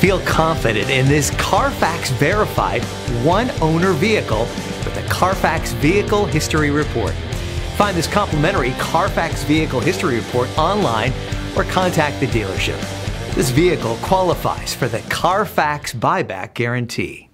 Feel confident in this Carfax verified one-owner vehicle with the Carfax Vehicle History Report. Find this complimentary Carfax Vehicle History Report online or contact the dealership. This vehicle qualifies for the Carfax Buyback Guarantee.